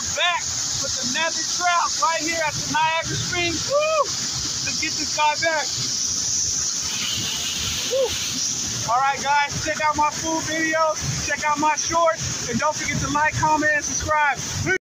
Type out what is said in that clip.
I'm back with another trout right here at the Niagara Springs. Woo! Let's get this guy back. Woo! All right, guys, check out my food videos, check out my shorts, and don't forget to like, comment, and subscribe.